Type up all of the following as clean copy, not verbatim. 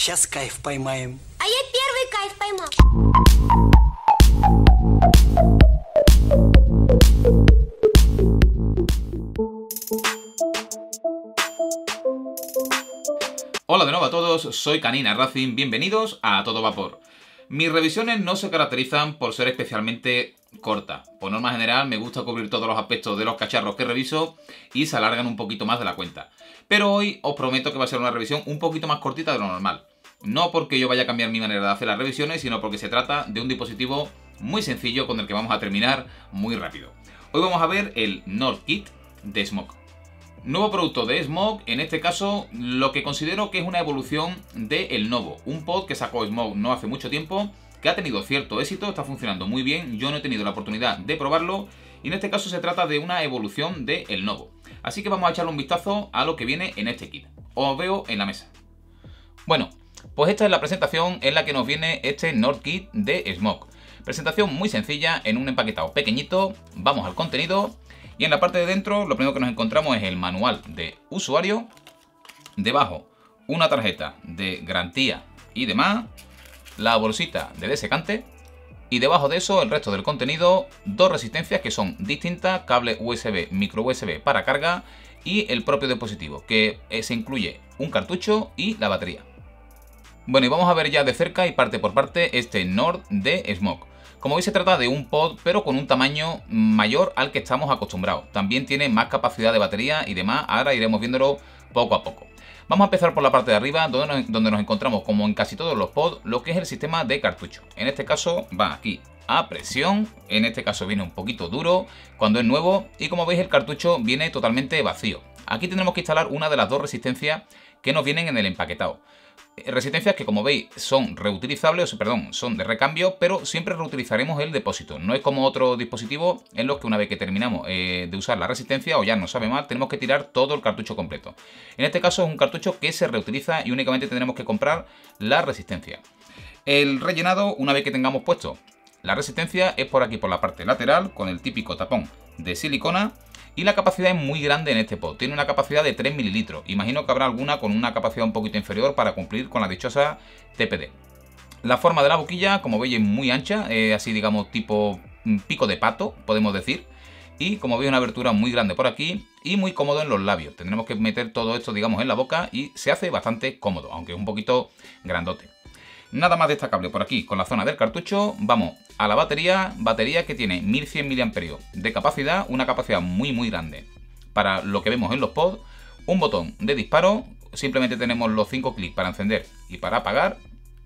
Сейчас кайф поймаем. А я первый кайф поймал. Hola de nuevo a todos, soy Canina Racing, bienvenidos a Todo Vapor. Mis revisiones no se caracterizan por ser especialmente cortas. Por norma general me gusta cubrir todos los aspectos de los cacharros que reviso y se alargan un poquito más de la cuenta. Pero hoy os prometo que va a ser una revisión un poquito más cortita de lo normal. No porque yo vaya a cambiar mi manera de hacer las revisiones, sino porque se trata de un dispositivo muy sencillo con el que vamos a terminar muy rápido. Hoy vamos a ver el Nord Kit de Smog. Nuevo producto de Smog, en este caso lo que considero que es una evolución de el Novo, un pod que sacó Smog no hace mucho tiempo, que ha tenido cierto éxito, está funcionando muy bien, yo no he tenido la oportunidad de probarlo y en este caso se trata de una evolución de el Novo. Así que vamos a echarle un vistazo a lo que viene en este kit. Os veo en la mesa. Bueno, pues esta es la presentación en la que nos viene este Nord Kit de Smog. Presentación muy sencilla, en un empaquetado pequeñito, vamos al contenido. Y en la parte de dentro lo primero que nos encontramos es el manual de usuario. Debajo una tarjeta de garantía y demás. La bolsita de desecante. Y debajo de eso el resto del contenido. Dos resistencias que son distintas. Cable USB, micro USB para carga. Y el propio dispositivo, que se incluye un cartucho y la batería. Bueno, y vamos a ver ya de cerca y parte por parte este Nord de Smog. Como veis se trata de un pod pero con un tamaño mayor al que estamos acostumbrados. También tiene más capacidad de batería y demás, ahora iremos viéndolo poco a poco. Vamos a empezar por la parte de arriba donde nos encontramos, como en casi todos los pods, lo que es el sistema de cartucho. En este caso va aquí a presión, en este caso viene un poquito duro cuando es nuevo y como veis el cartucho viene totalmente vacío. Aquí tendremos que instalar una de las dos resistencias que nos vienen en el empaquetado. Resistencias que como veis son reutilizables, son de recambio, pero siempre reutilizaremos el depósito. No es como otro dispositivo en los que una vez que terminamos de usar la resistencia o ya no sabe más, tenemos que tirar todo el cartucho completo. En este caso es un cartucho que se reutiliza y únicamente tendremos que comprar la resistencia. El rellenado, una vez que tengamos puesto la resistencia, es por aquí por la parte lateral con el típico tapón de silicona. Y la capacidad es muy grande en este pod, tiene una capacidad de 3 mililitros. Imagino que habrá alguna con una capacidad un poquito inferior para cumplir con la dichosa TPD. La forma de la boquilla, como veis, es muy ancha, así digamos tipo pico de pato, podemos decir. Y como veis una abertura muy grande por aquí y muy cómodo en los labios. Tendremos que meter todo esto digamos en la boca y se hace bastante cómodo, aunque es un poquito grandote. Nada más destacable por aquí con la zona del cartucho. Vamos a la batería que tiene 1100 mAh de capacidad, una capacidad muy grande para lo que vemos en los pods. Un botón de disparo, simplemente tenemos los 5 clics para encender y para apagar.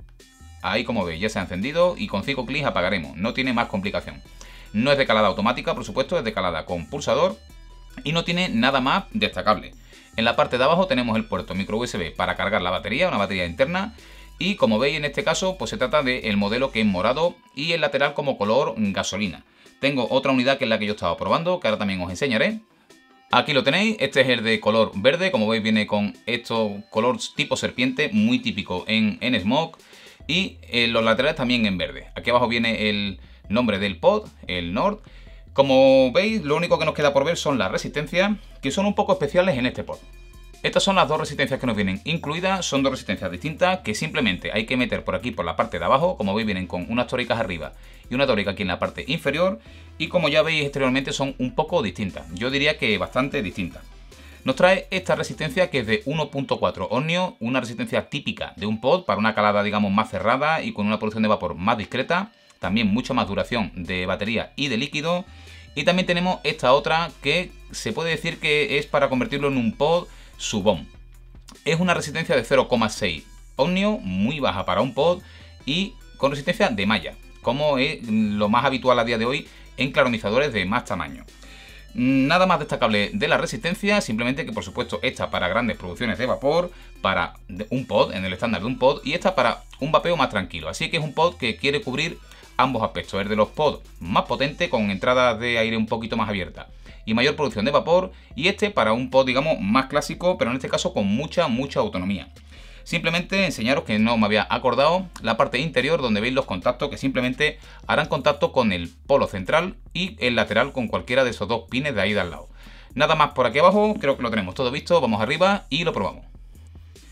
Ahí como veis ya se ha encendido y con 5 clics apagaremos, no tiene más complicación. No es de calada automática, por supuesto, es de calada con pulsador y no tiene nada más destacable. En la parte de abajo tenemos el puerto micro USB para cargar la batería, una batería interna. Y como veis en este caso pues se trata del modelo que es morado y el lateral como color gasolina. Tengo otra unidad que es la que yo estaba probando, que ahora también os enseñaré. Aquí lo tenéis, este es el de color verde, como veis viene con esto color tipo serpiente, muy típico en Smog. Y los laterales también en verde. Aquí abajo viene el nombre del pod, el Nord. Como veis lo único que nos queda por ver son las resistencias, que son un poco especiales en este pod. Estas son las dos resistencias que nos vienen incluidas, son dos resistencias distintas que simplemente hay que meter por aquí por la parte de abajo, como veis vienen con unas tóricas arriba y una tórica aquí en la parte inferior y como ya veis exteriormente son un poco distintas, yo diría que bastante distintas. Nos trae esta resistencia que es de 1.4 ohmios, una resistencia típica de un pod para una calada digamos más cerrada y con una producción de vapor más discreta, también mucha más duración de batería y de líquido y también tenemos esta otra que se puede decir que es para convertirlo en un pod sub-ohm. Es una resistencia de 0,6 ohmios, muy baja para un pod y con resistencia de malla, como es lo más habitual a día de hoy en claromizadores de más tamaño. Nada más destacable de la resistencia, simplemente que por supuesto esta para grandes producciones de vapor, para un pod, en el estándar de un pod, y esta para un vapeo más tranquilo. Así que es un pod que quiere cubrir ambos aspectos, el de los pods más potente con entradas de aire un poquito más abiertas y mayor producción de vapor, y este para un pod digamos más clásico, pero en este caso con mucha autonomía. Simplemente enseñaros que no me había acordado la parte interior donde veis los contactos que simplemente harán contacto con el polo central y el lateral con cualquiera de esos dos pines de ahí de al lado. Nada más por aquí abajo, creo que lo tenemos todo visto, vamos arriba y lo probamos.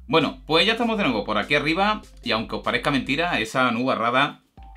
Bueno, pues ya estamos de nuevo por aquí arriba y aunque os parezca mentira, esa nubarrada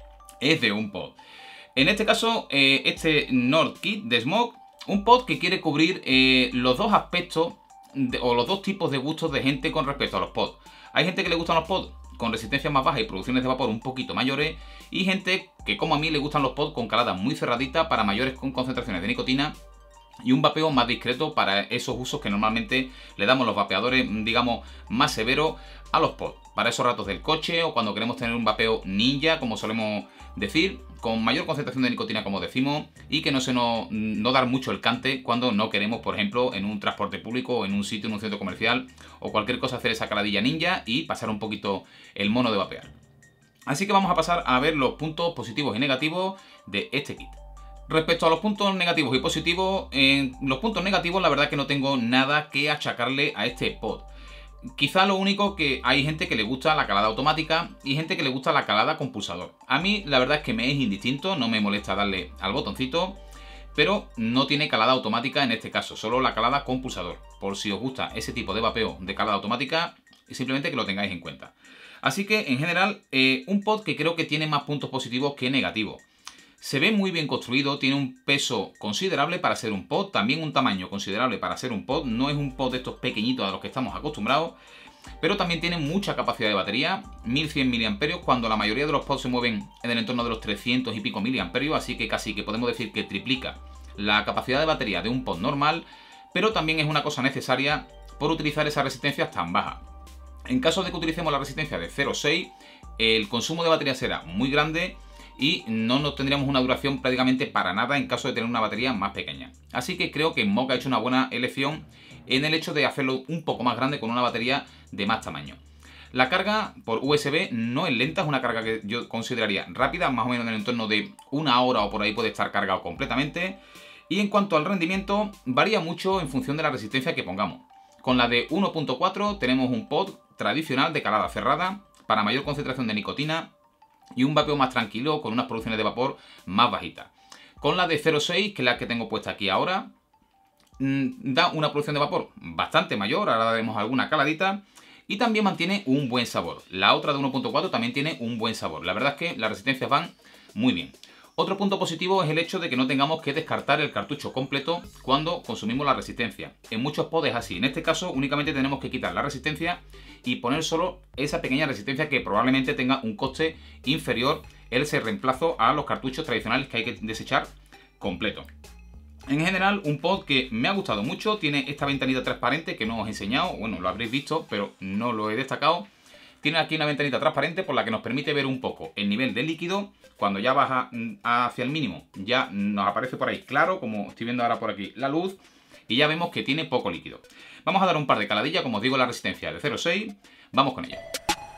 es de un pod. En este caso, este Nord Kit de Smog, un pod que quiere cubrir los dos aspectos o los dos tipos de gustos de gente con respecto a los pods. Hay gente que le gustan los pods con resistencias más bajas y producciones de vapor un poquito mayores, y gente que, como a mí, le gustan los pods con caladas muy cerraditas para mayores concentraciones de nicotina y un vapeo más discreto para esos usos que normalmente le damos los vapeadores, digamos, más severos a los pods. Para esos ratos del coche o cuando queremos tener un vapeo ninja, como solemos decir, con mayor concentración de nicotina, como decimos, y que no dar mucho el cante cuando no queremos, por ejemplo, en un transporte público, en un sitio, en un centro comercial o cualquier cosa, hacer esa caladilla ninja y pasar un poquito el mono de vapear. Así que vamos a pasar a ver los puntos positivos y negativos de este kit. Respecto a los puntos negativos y positivos, en los puntos negativos la verdad que no tengo nada que achacarle a este pod. Quizá lo único que hay gente que le gusta la calada automática y gente que le gusta la calada con pulsador. A mí la verdad es que me es indistinto, no me molesta darle al botoncito, pero no tiene calada automática en este caso, solo la calada con pulsador. Por si os gusta ese tipo de vapeo de calada automática, simplemente que lo tengáis en cuenta. Así que en general, un pod que creo que tiene más puntos positivos que negativos. Se ve muy bien construido, tiene un peso considerable para ser un pod, también un tamaño considerable para ser un pod. No es un pod de estos pequeñitos a los que estamos acostumbrados, pero también tiene mucha capacidad de batería, 1100 mAh, cuando la mayoría de los pods se mueven en el entorno de los 300 y pico mAh, así que casi que podemos decir que triplica la capacidad de batería de un pod normal, pero también es una cosa necesaria por utilizar esas resistencias tan bajas. En caso de que utilicemos la resistencia de 0,6, el consumo de batería será muy grande y no nos tendríamos una duración prácticamente para nada en caso de tener una batería más pequeña. Así que creo que Smog ha hecho una buena elección en el hecho de hacerlo un poco más grande con una batería de más tamaño. La carga por USB no es lenta, es una carga que yo consideraría rápida, más o menos en el entorno de una hora o por ahí puede estar cargado completamente. Y en cuanto al rendimiento, varía mucho en función de la resistencia que pongamos. Con la de 1.4 tenemos un pod tradicional de calada cerrada para mayor concentración de nicotina y un vapeo más tranquilo con unas producciones de vapor más bajitas. Con la de 0.6, que es la que tengo puesta aquí ahora, da una producción de vapor bastante mayor, ahora daremos alguna caladita, y también mantiene un buen sabor. La otra de 1.4 también tiene un buen sabor. La verdad es que las resistencias van muy bien. Otro punto positivo es el hecho de que no tengamos que descartar el cartucho completo cuando consumimos la resistencia. En muchos pods es así. En este caso únicamente tenemos que quitar la resistencia y poner solo esa pequeña resistencia que probablemente tenga un coste inferior ese reemplazo a los cartuchos tradicionales que hay que desechar completo. En general, un pod que me ha gustado mucho. Tiene esta ventanita transparente que no os he enseñado. Bueno, lo habréis visto, pero no lo he destacado. Tiene aquí una ventanita transparente por la que nos permite ver un poco el nivel de líquido. Cuando ya baja hacia el mínimo, ya nos aparece por ahí claro, como estoy viendo ahora por aquí la luz, y ya vemos que tiene poco líquido. Vamos a dar un par de caladillas, como os digo, la resistencia de 0,6. Vamos con ella.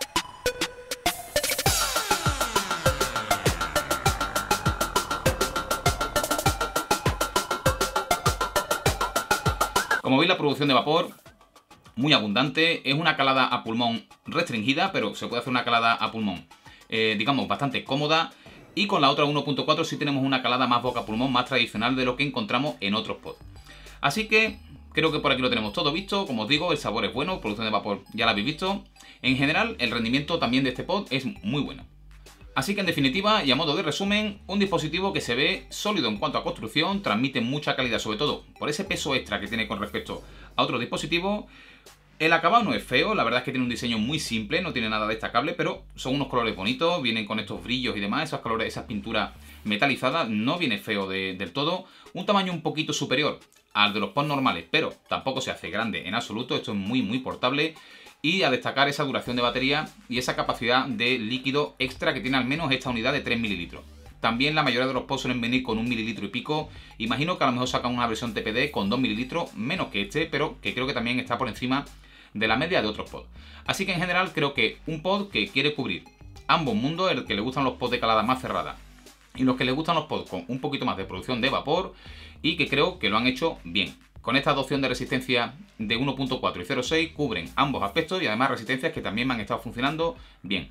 Como veis, la producción de vapor muy abundante. Es una calada a pulmón restringida, pero se puede hacer una calada a pulmón, digamos, bastante cómoda. Y con la otra 1.4 sí tenemos una calada más boca a pulmón, más tradicional de lo que encontramos en otros pods. Así que creo que por aquí lo tenemos todo visto. Como os digo, el sabor es bueno, producción de vapor ya la habéis visto. En general, el rendimiento también de este pod es muy bueno. Así que en definitiva, y a modo de resumen, un dispositivo que se ve sólido en cuanto a construcción, transmite mucha calidad, sobre todo por ese peso extra que tiene con respecto a otros dispositivos. El acabado no es feo, la verdad es que tiene un diseño muy simple, no tiene nada destacable, pero son unos colores bonitos, vienen con estos brillos y demás, esos colores, esas pinturas metalizadas, no viene feo del todo. Un tamaño un poquito superior al de los pods normales, pero tampoco se hace grande en absoluto, esto es muy portable. Y a destacar esa duración de batería y esa capacidad de líquido extra que tiene al menos esta unidad de 3 ml. También la mayoría de los pods suelen venir con 1 mililitro y pico. Imagino que a lo mejor sacan una versión TPD con 2 mililitros, menos que este, pero que creo que también está por encima de la media de otros pods. Así que en general creo que un pod que quiere cubrir ambos mundos, el que le gustan los pods de calada más cerrada y los que le gustan los pods con un poquito más de producción de vapor, y que creo que lo han hecho bien. Con esta adopción de resistencia de 1.4 y 0.6 cubren ambos aspectos y además resistencias que también me han estado funcionando bien.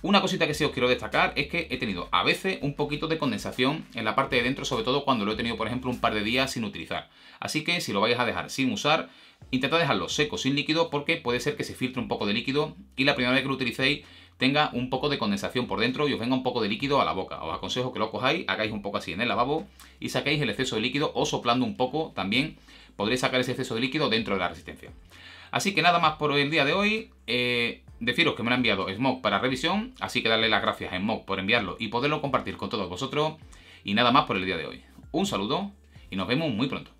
Una cosita que sí os quiero destacar es que he tenido a veces un poquito de condensación en la parte de dentro, sobre todo cuando lo he tenido, por ejemplo, un par de días sin utilizar. Así que si lo vais a dejar sin usar, intentad dejarlo seco, sin líquido, porque puede ser que se filtre un poco de líquido y la primera vez que lo utilicéis tenga un poco de condensación por dentro y os venga un poco de líquido a la boca. Os aconsejo que lo cojáis, hagáis un poco así en el lavabo y saquéis el exceso de líquido, o soplando un poco también podréis sacar ese exceso de líquido dentro de la resistencia. Así que nada más por el día de hoy. Deciros que me lo ha enviado Smog para revisión, así que darle las gracias a Smog por enviarlo y poderlo compartir con todos vosotros. Y nada más por el día de hoy. Un saludo y nos vemos muy pronto.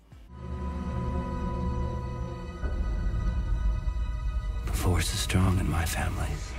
The Force is strong in my family.